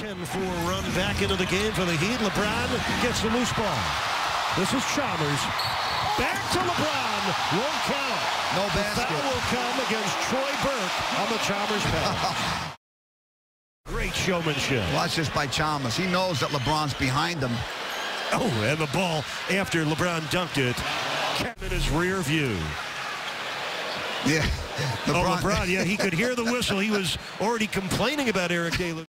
10-4 run back into the game for the Heat. LeBron gets the loose ball. This is Chalmers. Back to LeBron. Won't count. No basket. The foul will come against Troy Burke on the Chalmers pass. Great showmanship. Watch this by Chalmers. He knows that LeBron's behind him. Oh, and the ball after LeBron dunked it, kept in his rear view. Yeah. LeBron, yeah, he could hear the whistle. He was already complaining about Eric Daly.